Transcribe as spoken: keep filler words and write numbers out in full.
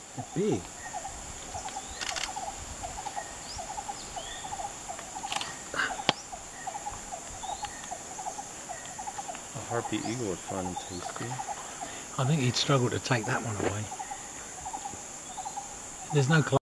They're big. A harpy eagle would find them tasty. I think he'd struggle to take that one away. There's no